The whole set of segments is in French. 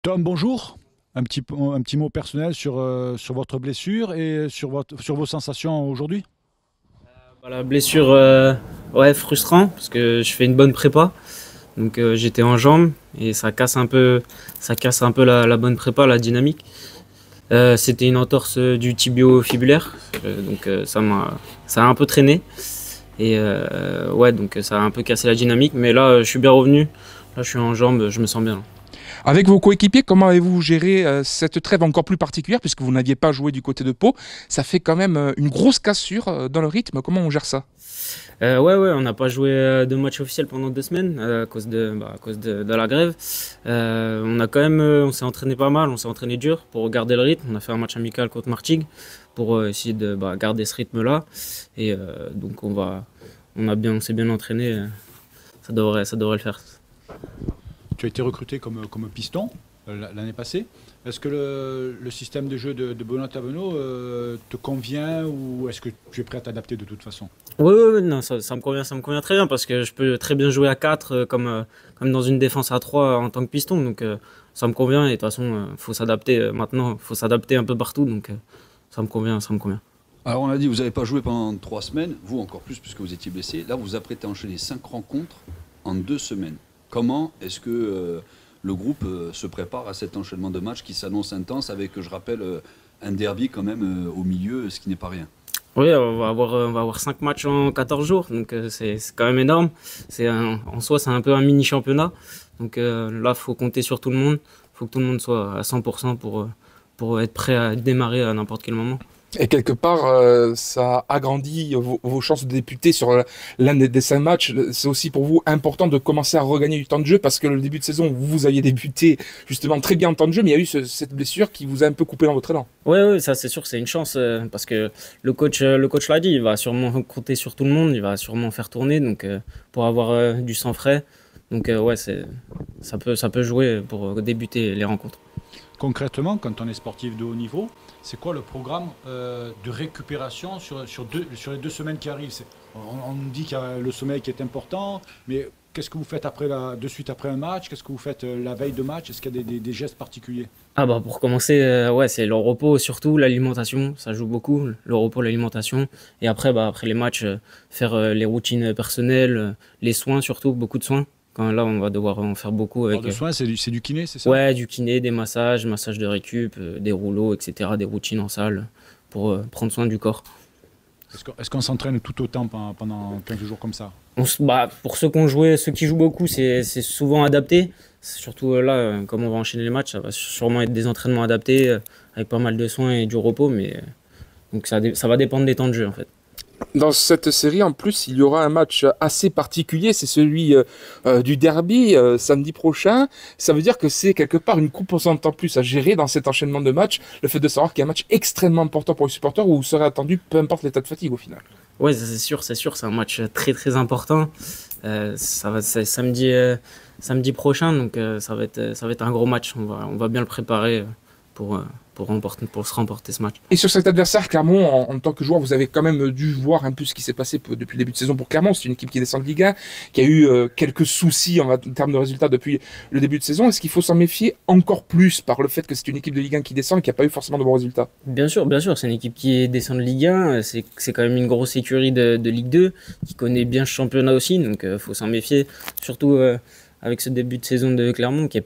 Tom, bonjour. Un petit mot personnel sur votre blessure et sur vos sensations aujourd'hui. La blessure, ouais, frustrant parce que je fais une bonne prépa. Donc j'étais en jambes et ça casse un peu la bonne prépa, la dynamique. C'était une entorse du tibio-fibulaire, donc ça a un peu traîné et ouais, donc ça a un peu cassé la dynamique. Mais là, je suis bien revenu. Là, je suis en jambes, je me sens bien là. Avec vos coéquipiers, comment avez-vous géré cette trêve encore plus particulière puisque vous n'aviez pas joué du côté de Pau? Ça fait quand même une grosse cassure dans le rythme. Comment on gère ça? Ouais, ouais, on n'a pas joué de match officiel pendant 2 semaines à cause de la grève. On s'est entraîné pas mal, on s'est entraîné dur pour garder le rythme. On a fait un match amical contre Martigues pour essayer de garder ce rythme-là. Et donc on s'est bien entraîné. Ça devrait le faire. Tu as été recruté comme piston l'année passée. Est-ce que le système de jeu de Benoît Tavenot te convient ou est-ce que tu es prêt à t'adapter de toute façon? Oui, oui, oui, non, ça me convient très bien parce que je peux très bien jouer à 4 comme dans une défense à 3 en tant que piston. Donc ça me convient et de toute façon, faut s'adapter maintenant, faut s'adapter un peu partout. Donc ça me convient, ça me convient. Alors on a dit, vous n'avez pas joué pendant 3 semaines, vous encore plus puisque vous étiez blessé. Là, vous vous apprêtez à enchaîner 5 rencontres en 2 semaines. Comment est-ce que le groupe se prépare à cet enchaînement de matchs qui s'annonce intense avec, je rappelle, un derby quand même au milieu, ce qui n'est pas rien. Oui, on va avoir 5 matchs en 14 jours, donc c'est quand même énorme. En soi, c'est un peu un mini championnat. Donc là, faut compter sur tout le monde. Faut que tout le monde soit à 100% pour être prêt à démarrer à n'importe quel moment. Et quelque part, ça agrandit vos chances de débuter sur l'un des 5 matchs. C'est aussi pour vous important de commencer à regagner du temps de jeu parce que le début de saison, vous aviez débuté justement très bien en temps de jeu, mais il y a eu cette blessure qui vous a un peu coupé dans votre élan. Ouais, ouais, ça c'est sûr, c'est une chance parce que le coach l'a dit, il va sûrement compter sur tout le monde, il va sûrement faire tourner, donc pour avoir du sang frais. Donc ouais, ça peut jouer pour débuter les rencontres. Concrètement, quand on est sportif de haut niveau, c'est quoi le programme de récupération sur les 2 semaines qui arrivent? On nous dit qu'il y a le sommeil qui est important, mais qu'est-ce que vous faites de suite après un match? Qu'est-ce que vous faites la veille de match? Est-ce qu'il y a des gestes particuliers? Ah bah pour commencer, ouais, c'est le repos surtout, l'alimentation, ça joue beaucoup, le repos, l'alimentation. Et après, après les matchs, faire les routines personnelles, les soins surtout, beaucoup de soins. Quand là, on va devoir en faire beaucoup Alors avec de soins, c'est du kiné, c'est ça? ouais, du kiné, des massages de récup, des rouleaux, etc., des routines en salle pour prendre soin du corps. Est-ce qu'on s'entraîne tout autant pendant 15 jours comme ça? Pour ceux qui jouent beaucoup, c'est souvent adapté. Surtout là, comme on va enchaîner les matchs, ça va sûrement être des entraînements adaptés avec pas mal de soins et du repos, mais donc ça va dépendre des temps de jeu en fait. Dans cette série, en plus, il y aura un match assez particulier, c'est celui du derby samedi prochain. Ça veut dire que c'est quelque part une composante en plus à gérer dans cet enchaînement de matchs, le fait de savoir qu'il y a un match extrêmement important pour les supporters où vous serez attendu, peu importe l'état de fatigue au final. Ouais, ça, c'est sûr, c'est un match très très important. C'est samedi prochain, donc ça va être un gros match. On va bien le préparer pour, euh, pour se remporter ce match. Et sur cet adversaire, Clermont, en tant que joueur, vous avez quand même dû voir un peu ce qui s'est passé depuis le début de saison pour Clermont. C'est une équipe qui descend de Ligue 1, qui a eu quelques soucis en termes de résultats depuis le début de saison. Est-ce qu'il faut s'en méfier encore plus par le fait que c'est une équipe de Ligue 1 qui descend et qui n'a pas eu forcément de bons résultats? Bien sûr, c'est une équipe qui descend de Ligue 1, c'est quand même une grosse écurie de Ligue 2, qui connaît bien ce championnat aussi, donc faut s'en méfier, surtout avec ce début de saison de Clermont qui est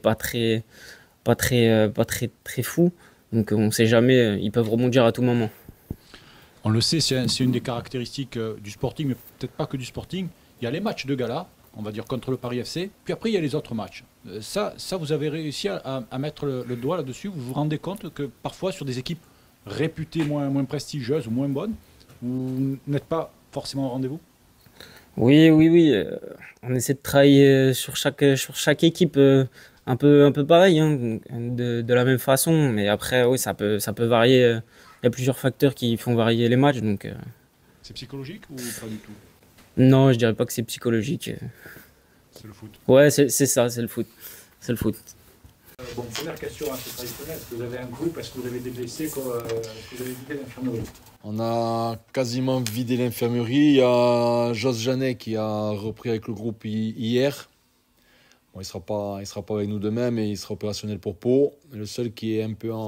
pas très fou, donc on sait jamais, ils peuvent rebondir à tout moment. On le sait, c'est une des caractéristiques du Sporting, mais peut-être pas que du Sporting. Il y a les matchs de gala, on va dire contre le Paris FC, puis après il y a les autres matchs. Ça, vous avez réussi à mettre le doigt là-dessus. Vous vous rendez compte que parfois sur des équipes réputées moins prestigieuses ou moins bonnes, vous n'êtes pas forcément au rendez-vous? Oui, oui, oui, on essaie de travailler sur chaque équipe un peu pareil, hein, de la même façon, mais après, oui, ça peut varier. Il y a plusieurs facteurs qui font varier les matchs, donc C'est psychologique ou pas du tout? non, je dirais pas que c'est psychologique. C'est le foot. Ouais, c'est ça, c'est le foot. C'est le foot. Bon, première question assez traditionnelle. Est-ce que vous avez un groupe? Est-ce que vous avez des blessés? Est-ce que vous avez vidé l'infirmerie? On a quasiment vidé l'infirmerie. Il y a Jos Janet qui a repris avec le groupe hier. Bon, il sera pas avec nous demain, mais il sera opérationnel pour Pau. Le seul qui est un peu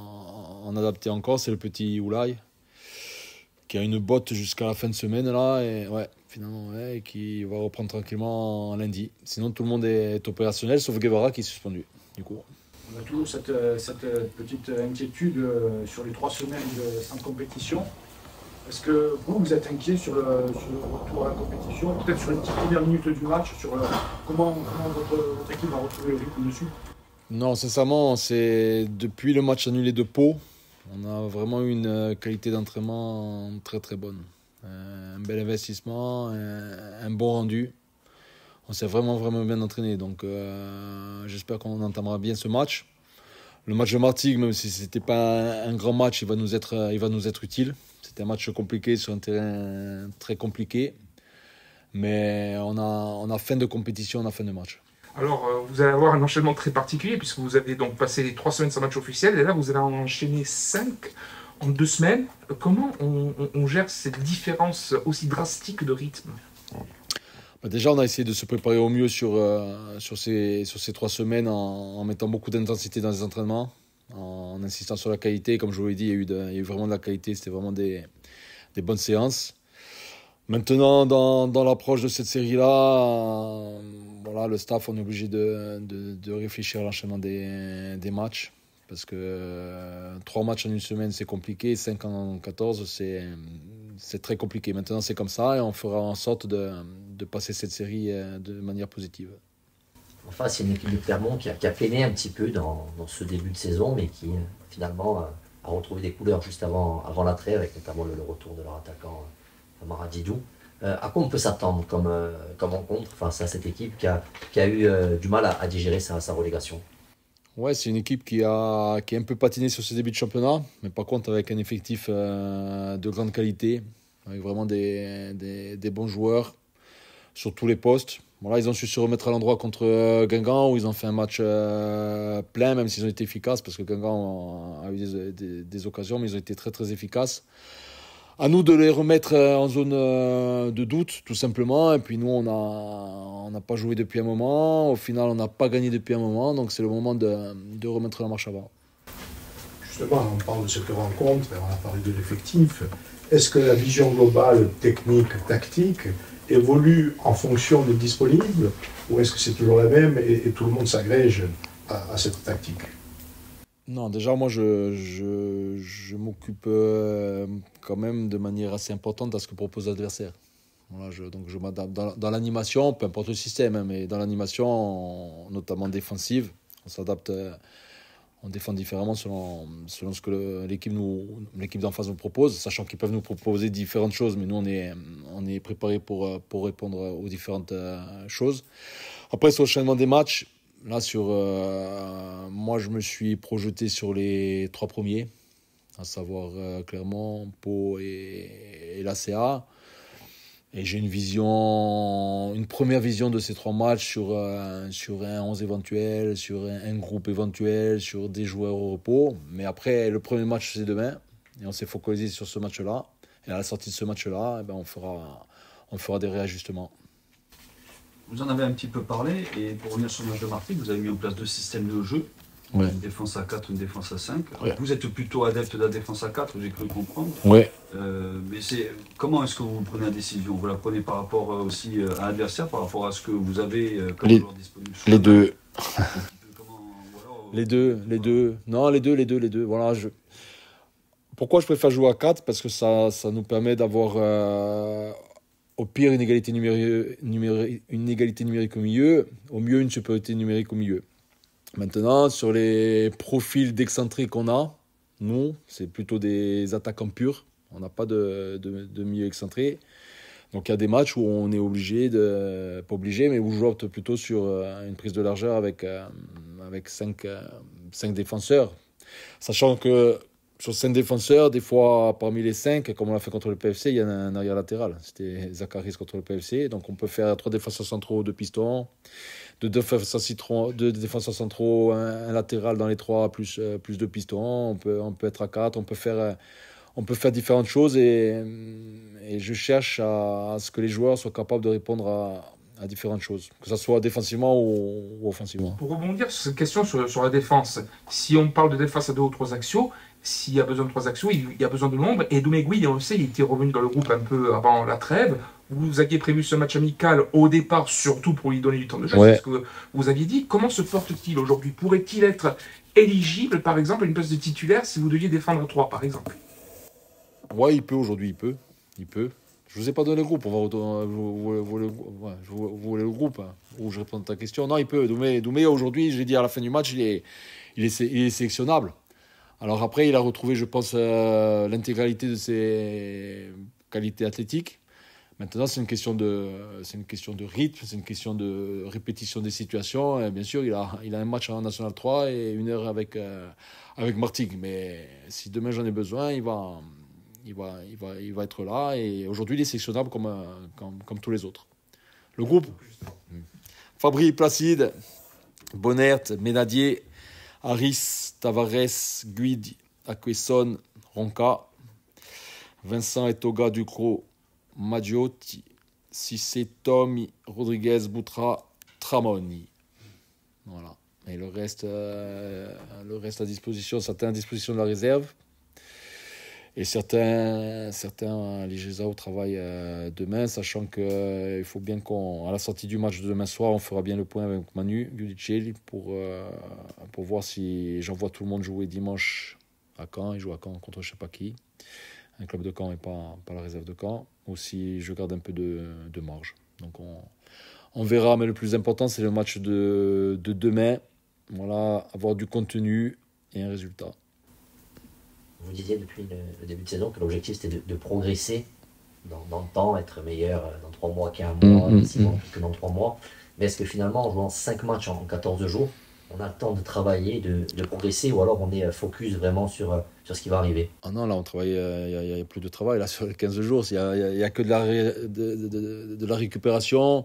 en adapté encore, c'est le petit Oulay, qui a une botte jusqu'à la fin de semaine là, et finalement, et qui va reprendre tranquillement lundi. Sinon, tout le monde est opérationnel, sauf Guevara qui est suspendu. Du coup. On a toujours cette petite inquiétude sur les 3 semaines sans compétition. Est-ce que vous êtes inquiet sur le retour à la compétition, peut-être sur les petites premières minutes du match, sur comment votre équipe va retrouver le rythme dessus? Non, sincèrement, c'est depuis le match annulé de Pau, on a vraiment eu une qualité d'entraînement très très bonne. Un bel investissement, un bon rendu. On s'est vraiment bien entraîné, donc j'espère qu'on entamera bien ce match. Le match de Martigues, même si ce n'était pas un grand match, il va nous être utile. C'était un match compliqué sur un terrain très compliqué. Mais on a fin de compétition, on a fin de match. Alors, vous allez avoir un enchaînement très particulier, puisque vous avez donc passé les 3 semaines sans match officiel, et là, vous allez en enchaîner 5 en 2 semaines. Comment on gère cette différence aussi drastique de rythme? Déjà, on a essayé de se préparer au mieux sur ces 3 semaines en mettant beaucoup d'intensité dans les entraînements, en insistant sur la qualité. Comme je vous l'ai dit, il y a eu vraiment de la qualité, c'était vraiment des bonnes séances. Maintenant, dans l'approche de cette série-là, le staff, on est obligé de réfléchir à l'enchaînement des matchs. Parce que 3 matchs en une semaine, c'est compliqué. 5 en 14, c'est très compliqué. Maintenant, c'est comme ça et on fera en sorte de passer cette série de manière positive. Enfin, c'est une équipe de Clermont qui a peiné un petit peu dans ce début de saison, mais qui finalement a retrouvé des couleurs juste avant la trêve, avec notamment le retour de leur attaquant Amara Didou. À quoi on peut s'attendre comme rencontre face à cette équipe qui a eu du mal à digérer sa relégation? Ouais, c'est une équipe qui a un peu patiné sur ses débuts de championnat, mais par contre avec un effectif de grande qualité, avec vraiment des bons joueurs sur tous les postes. Voilà, ils ont su se remettre à l'endroit contre Guingamp, où ils ont fait un match plein, même s'ils ont été efficaces, parce que Guingamp a eu des occasions, mais ils ont été très très efficaces. À nous de les remettre en zone de doute, tout simplement. Et puis nous, on n'a pas joué depuis un moment. Au final, on n'a pas gagné depuis un moment. Donc c'est le moment de remettre la marche avant. Justement, on parle de cette rencontre, on a parlé de l'effectif. Est-ce que la vision globale, technique, tactique, évolue en fonction des disponibles? Ou est-ce que c'est toujours la même et tout le monde s'agrège à cette tactique? Non, déjà, moi, je m'occupe quand même de manière assez importante à ce que propose l'adversaire. Voilà, donc je m'adapte dans l'animation, peu importe le système, mais dans l'animation, notamment défensive, on s'adapte, on défend différemment selon ce que l'équipe d'en face nous propose, sachant qu'ils peuvent nous proposer différentes choses, mais nous, on est préparé pour répondre aux différentes choses. Après, sur l'enchaînement des matchs, là, moi, je me suis projeté sur les 3 premiers, à savoir Clermont, Pau et l'ACA. Et j'ai une première vision de ces 3 matchs sur un 11 éventuel, sur un groupe éventuel, sur des joueurs au repos. Mais après, le premier match, c'est demain. Et on s'est focalisé sur ce match-là. Et à la sortie de ce match-là, on fera des réajustements. Vous en avez un petit peu parlé, et pour revenir sur le match de Martigues, vous avez mis en place 2 systèmes de jeu. Ouais. Une défense à 4, une défense à 5. Ouais. Vous êtes plutôt adepte de la défense à 4, j'ai cru comprendre. Ouais. Mais comment est-ce que vous prenez la décision? Vous la prenez par rapport aussi à l'adversaire, par rapport à ce que vous avez comme joueur disponible? Les deux. Voilà, les deux. Non, les deux. Voilà, pourquoi je préfère jouer à 4? Parce que ça nous permet d'avoir au pire une égalité numérique au milieu, au mieux une supériorité numérique au milieu. Maintenant, sur les profils d'excentriques qu'on a, nous, c'est plutôt des attaquants purs. On n'a pas de milieu excentré. Donc il y a des matchs où on est obligé, pas obligé, mais où je opte plutôt sur une prise de largeur avec 5 défenseurs. Sachant que sur 5 défenseurs, des fois, parmi les 5, comme on l'a fait contre le PFC, il y a un arrière latéral. C'était Zakaris contre le PFC. Donc on peut faire 3 défenseurs centraux, 2 pistons, 2 défenseurs centraux, un latéral dans les 3, plus 2 pistons. On peut être à 4, on peut faire différentes choses et je cherche à ce que les joueurs soient capables de répondre à différentes choses, que ce soit défensivement ou offensivement. Pour rebondir sur cette question sur la défense, si on parle de défense à 2 ou 3 axiaux, s'il y a besoin de 3 axiaux, il y a besoin de nombre. Et Doumegui, on le sait, il était revenu dans le groupe un peu avant la trêve. Vous aviez prévu ce match amical au départ, surtout pour lui donner du temps de jeu. Ouais. C'est ce que vous aviez dit. Comment se porte-t-il aujourd'hui? Pourrait-il être éligible, par exemple, à une place de titulaire si vous deviez défendre 3, par exemple? Ouais, il peut aujourd'hui, il peut. Je vous ai pas donné le groupe, on va vous voulez le groupe, hein, où je réponds à ta question. Non, il peut. Doumé aujourd'hui, j'ai dit à la fin du match, il est sélectionnable. Alors après, il a retrouvé, je pense, l'intégralité de ses qualités athlétiques. Maintenant, c'est une question de rythme, c'est une question de répétition des situations. Et bien sûr, il a un match en National 3 et 1 heure avec Martigues. Mais si demain j'en ai besoin, il va être là. Et aujourd'hui, il est sélectionnable comme tous les autres. Le groupe, Fabry, Placide, Bonnert, Ménadier, Harris, Tavares, Guidi, Aquesson, Ronca, Vincent Etoga, Ducrot, Maggiotti, Cissé, Tommy, Rodriguez, Boutra, Tramoni. Voilà. Et le reste à disposition, certains à disposition de la réserve. Et certains les Gesao travaillent demain, sachant qu'il faut bien qu'à la sortie du match de demain soir, on fera bien le point avec Manu Giudicelli pour voir si j'envoie tout le monde jouer dimanche à Caen. Il joue à Caen contre je ne sais pas qui, un club de Caen et pas la réserve de Caen, ou si je garde un peu de marge. Donc on verra, mais le plus important, c'est le match de demain. Voilà, avoir du contenu et un résultat. Vous disiez depuis le début de saison que l'objectif c'était de progresser dans le temps, être meilleur dans 3 mois qu'un mois, 6 mois plus que dans 3 mois. Mais est-ce que finalement, en jouant 5 matchs en 14 jours, on a le temps de travailler, de progresser, ou alors on est focus vraiment sur ce qui va arriver? Ah non, là on travaille, il y a plus de travail là, sur les 15 jours, il y a que de la récupération,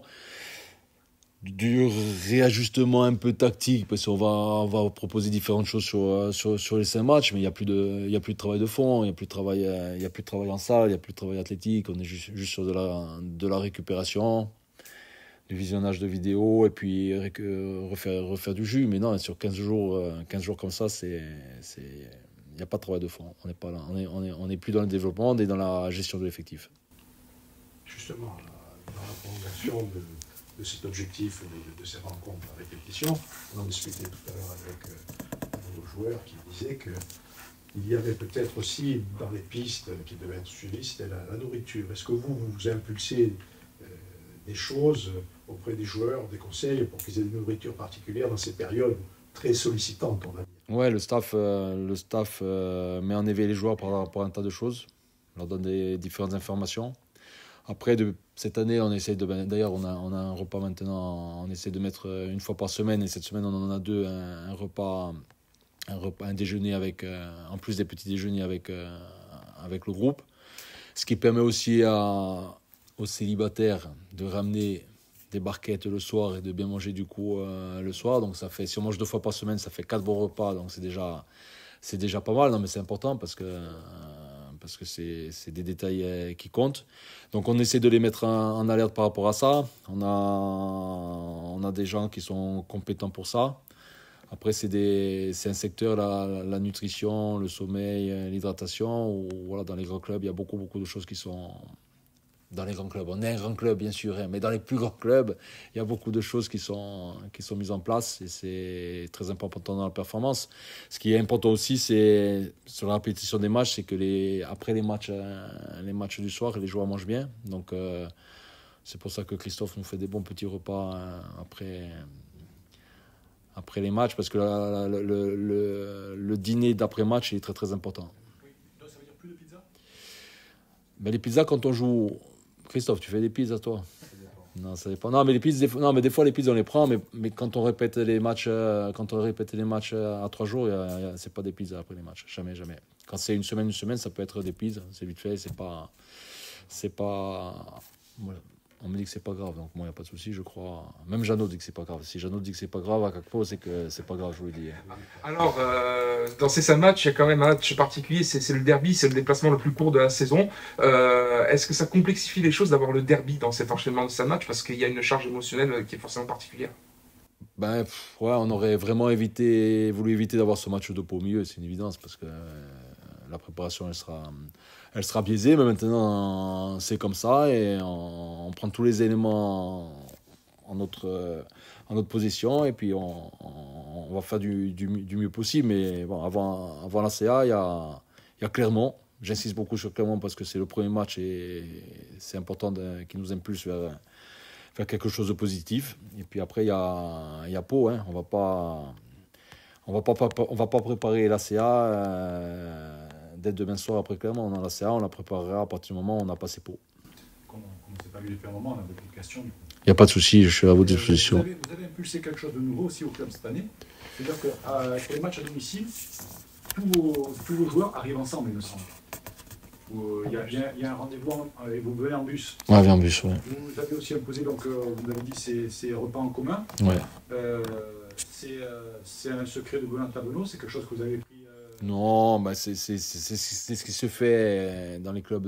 du réajustement un peu tactique, parce qu'on va proposer différentes choses sur les 5 matchs, mais il y a plus de travail de fond, il y a plus de travail en salle, il y a plus de travail athlétique, on est juste sur de la récupération, du visionnage de vidéos, et puis refaire du jus. Mais non, sur 15 jours comme ça, il n'y a pas de travail de fond, on n'est pas là, on est plus dans le développement, on est dans la gestion de l'effectif. Justement, dans la prolongation de cet objectif, de ces rencontres à répétition, on en discutait tout à l'heure avec un de nos joueurs qui disait qu'il y avait peut-être aussi dans les pistes qui devaient être suivies, c'était la nourriture. Est-ce que vous impulsez des choses auprès des joueurs, des conseils, pour qu'ils aient une nourriture particulière dans ces périodes très sollicitantes, on va dire? Ouais, le staff met en éveil les joueurs par rapport à un tas de choses, on leur donne des différentes informations. Après, cette année, on essaie d'ailleurs, on a un repas maintenant, on essaie de mettre 1 fois par semaine, et cette semaine, on en a 2, un repas, un déjeuner en plus des petits déjeuners avec le groupe. Ce qui permet aussi aux célibataires de ramener des barquettes le soir et de bien manger du coup le soir. Donc ça fait, si on mange 2 fois par semaine, ça fait 4 bons repas, donc c'est déjà pas mal. Non, mais c'est important parce que c'est des détails qui comptent. Donc on essaie de les mettre en alerte par rapport à ça. On a des gens qui sont compétents pour ça. Après, c'est un secteur, la nutrition, le sommeil, l'hydratation, où voilà, dans les grands clubs, il y a beaucoup de choses qui sont... Dans les grands clubs, on est un grand club bien sûr, mais dans les plus grands clubs, il y a beaucoup de choses qui sont mises en place, et c'est très important dans la performance. Ce qui est important aussi, c'est sur la répétition des matchs, c'est que après les matchs du soir, les joueurs mangent bien. Donc c'est pour ça que Christophe nous fait des bons petits repas après les matchs, parce que le dîner d'après-match est très très important. Donc ça veut dire plus de pizza? Ben, les pizzas, quand on joue... Christophe, tu fais des pizzas, toi? Non, ça dépend. Non, mais des fois, les pizzas, on les prend, mais quand on répète les matchs, à 3 jours, c'est pas des pizzas après les matchs. Jamais. Quand c'est une semaine, ça peut être des pizzas. C'est vite fait, c'est pas... Voilà. on me dit que c'est pas grave, donc moi, il n'y a pas de souci, je crois. Même Jeannot dit que c'est pas grave. Si Jeannot dit que c'est pas grave à Kakpo, c'est que c'est pas grave, je vous le dis. Alors, dans ces 5 matchs, il y a quand même un match particulier, c'est le derby, c'est le déplacement le plus court de la saison. Est-ce que ça complexifie les choses d'avoir le derby dans cet enchaînement de 5 matchs parce qu'il y a une charge émotionnelle qui est forcément particulière? Ouais, on aurait vraiment voulu éviter d'avoir ce match de pot au milieu, c'est une évidence, parce que la préparation, elle sera biaisée, mais maintenant, c'est comme ça, et on prend tous les éléments en notre position, et puis on va faire du mieux possible. Mais bon, avant la CA, il y a Clermont. J'insiste beaucoup sur Clermont parce que c'est le premier match, et c'est important qu'il nous impulse vers quelque chose de positif. Et puis après, il y a Pau. Hein. On va pas préparer la CA dès demain soir après Clermont. On a la CA, on la préparera à partir du moment où on a passé Pau. Comme c'est pas eu depuis un moment, on a beaucoup de questions. Il n'y a pas de souci, je suis à votre disposition. Vous avez impulsé quelque chose de nouveau aussi au club cette année. C'est-à-dire que pour les matchs à domicile, tous vos joueurs arrivent ensemble, il me semble. Il y a un rendez-vous et vous venez en bus. Ouais, en bus, ouais. Vous avez aussi imposé, donc vous avez dit ces repas en commun. Ouais. C'est un secret de Valentin Benoît, c'est quelque chose que vous avez pris. Non, bah c'est ce qui se fait dans les clubs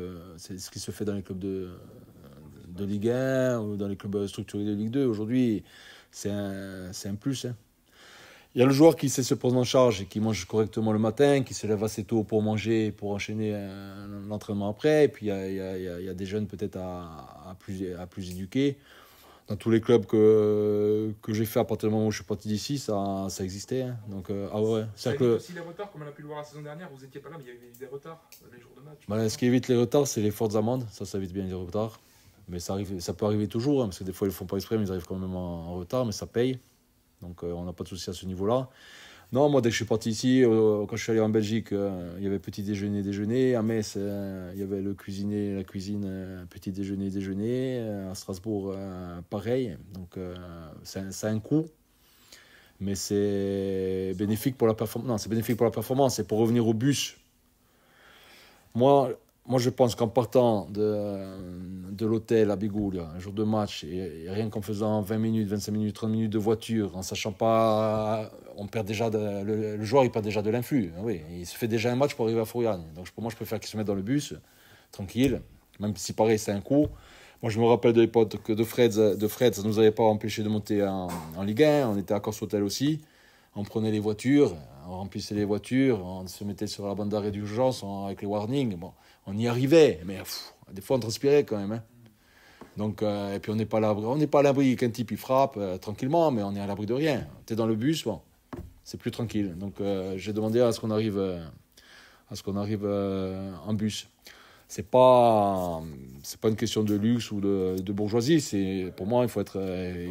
de Ligue 1 ou dans les clubs structurés de Ligue 2. Aujourd'hui, c'est un plus. Hein. Il y a le joueur qui sait se prendre en charge et qui mange correctement le matin, qui se lève assez tôt pour manger, pour enchaîner l'entraînement après. Et puis il y a des jeunes peut-être à plus éduquer. Dans tous les clubs que j'ai fait à partir du moment où je suis parti d'ici, ça existait. Hein. Donc, ouais. Ça évite aussi les retards, comme on a pu le voir la saison dernière. Vous n'étiez pas là, mais il y avait eu des retards les jours de match. Bah, ce qui évite les retards, c'est les fortes amendes. Ça évite bien les retards. Mais ça peut arriver toujours, hein, parce que des fois, ils ne le font pas exprès, mais ils arrivent quand même en retard, mais ça paye. Donc, on n'a pas de souci à ce niveau-là. Non, moi, dès que je suis parti ici, quand je suis allé en Belgique, il y avait petit déjeuner. À Metz, il y avait le cuisinier, la cuisine, petit déjeuner. À Strasbourg, pareil. Donc, ça a un coût. Mais c'est bénéfique pour la performance. Non, c'est bénéfique pour la performance. C'est pour revenir au bus. Moi, je pense qu'en partant de l'hôtel à Bigoul, un jour de match, et rien qu'en faisant 20 minutes, 25 minutes, 30 minutes de voiture, en sachant pas, on perd déjà le joueur, il perd déjà de l'influx. Oui, il se fait déjà un match pour arriver à Fouriane. Donc pour moi, je préfère qu'il se mette dans le bus, tranquille, même si pareil, c'est un coup. Moi, je me rappelle de l'époque que de Fred, ça ne nous avait pas empêché de monter en Ligue 1. On était à Corse-Hôtel aussi. On prenait les voitures, on remplissait les voitures, on se mettait sur la bande d'arrêt d'urgence avec les warnings. Bon, on y arrivait, mais des fois on transpirait quand même. Hein. Donc, et puis on n'est pas à l'abri qu'un type il frappe tranquillement, mais on est à l'abri de rien. Tu es dans le bus, bon, c'est plus tranquille. Donc j'ai demandé à ce qu'on arrive, en bus. C'est pas une question de luxe ou de bourgeoisie. Pour moi, il faut être.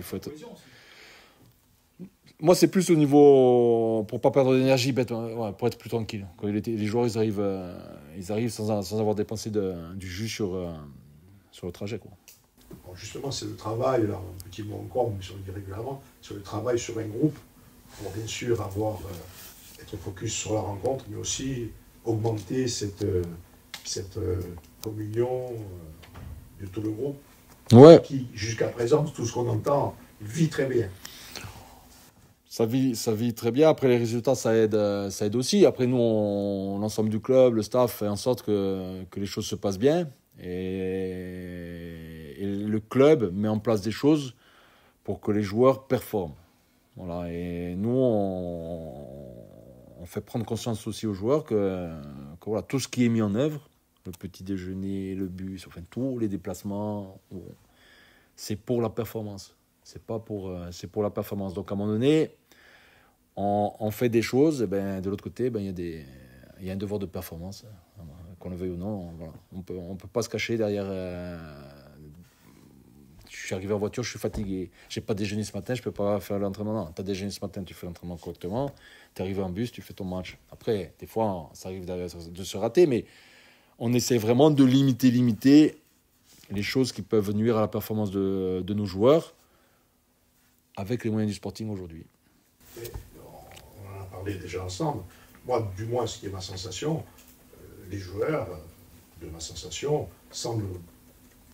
Moi, c'est plus au niveau, pour ne pas perdre d'énergie, pour être plus tranquille. Quand les joueurs ils arrivent sans avoir dépensé du jus sur le trajet. Quoi. Bon, justement, c'est le travail, là, un petit mot encore, mais sur le dit régulièrement, sur le travail sur un groupe, pour bien sûr être focus sur la rencontre, mais aussi augmenter cette communion de tout le groupe, qui, jusqu'à présent, tout ce qu'on entend, vit très bien. Ça vit très bien. Après, les résultats, ça aide aussi. Après, nous, l'ensemble du club, le staff, fait en sorte que les choses se passent bien. Et le club met en place des choses pour que les joueurs performent. Voilà. Et nous, on fait prendre conscience aussi aux joueurs que voilà, tout ce qui est mis en œuvre, le petit déjeuner, le bus, enfin, tous les déplacements, c'est pour la performance. C'est pour la performance. Donc, à un moment donné, on fait des choses, et ben, de l'autre côté, ben, il y a un devoir de performance, qu'on le veuille ou non. Voilà. On peut pas se cacher derrière. Je suis arrivé en voiture, je suis fatigué. J'ai pas déjeuné ce matin, je peux pas faire l'entraînement. Non, tu as déjeuné ce matin, tu fais l'entraînement correctement. Tu es arrivé en bus, tu fais ton match. Après, des fois, ça arrive de se rater, mais on essaie vraiment de limiter les choses qui peuvent nuire à la performance de nos joueurs avec les moyens du Sporting aujourd'hui. On en a parlé déjà ensemble. Moi, du moins, ce qui est ma sensation, les joueurs, de ma sensation, semblent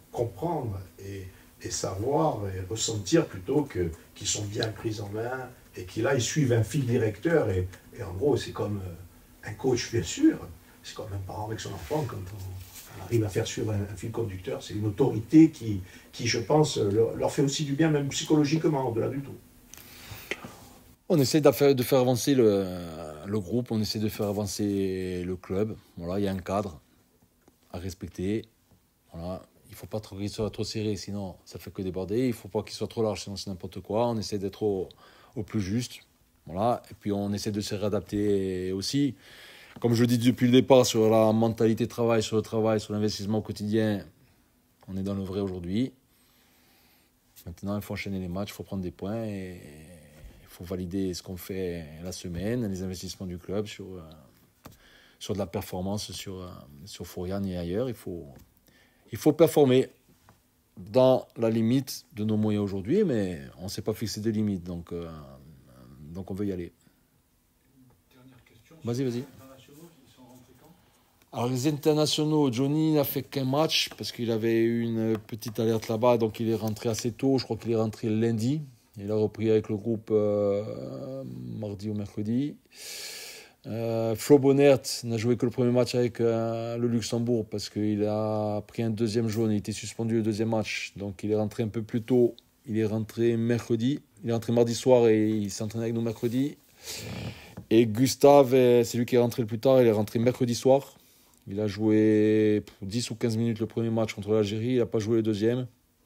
comprendre et savoir et ressentir plutôt qu'ils sont bien pris en main et qu'ils là, ils suivent un fil directeur. Et en gros, c'est comme un coach, bien sûr. C'est comme un parent avec son enfant. Quand on arrive à faire suivre un fil conducteur, c'est une autorité qui, je pense, leur fait aussi du bien, même psychologiquement, au-delà du tout. On essaie de faire avancer le groupe, on essaie de faire avancer le club. Voilà, il y a un cadre à respecter. Voilà. Il ne faut pas qu'il soit trop serré, sinon ça ne fait que déborder. Il ne faut pas qu'il soit trop large, sinon c'est n'importe quoi. On essaie d'être au plus juste. Voilà. Et puis on essaie de se réadapter aussi. Comme je le dis depuis le départ, sur la mentalité de travail, sur l'investissement au quotidien, on est dans le vrai aujourd'hui. Maintenant, il faut enchaîner les matchs, il faut prendre des points et il faut valider ce qu'on fait la semaine, les investissements du club sur de la performance sur Fourian et ailleurs. Il faut performer dans la limite de nos moyens aujourd'hui, mais on ne s'est pas fixé de limite, donc on veut y aller. Dernière question. Vas-y. Les internationaux, ils sont rentrés quand? Alors les internationaux, Johnny n'a fait qu'un match parce qu'il avait eu une petite alerte là-bas, donc il est rentré assez tôt, je crois qu'il est rentré lundi. Il a repris avec le groupe mardi ou mercredi. Flo Bonnert n'a joué que le premier match avec le Luxembourg parce qu'il a pris un deuxième jaune, il était suspendu le deuxième match, donc il est rentré un peu plus tôt, il est rentré mercredi, il est rentré mardi soir et il s'est entraîné avec nous mercredi. Et Gustave, c'est lui qui est rentré le plus tard, il est rentré mercredi soir, il a joué 10 ou 15 minutes le premier match contre l'Algérie, il n'a pas joué le deuxième.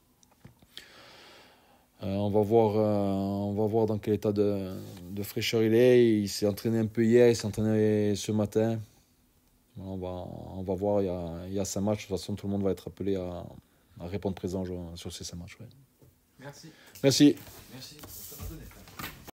On va voir dans quel état de fraîcheur il est. Il s'est entraîné un peu hier, il s'est entraîné ce matin. On va voir, il y a 5 matchs. De toute façon, tout le monde va être appelé à répondre présent sur ces 5 matchs. Ouais. Merci. Merci. Ça m'a donné.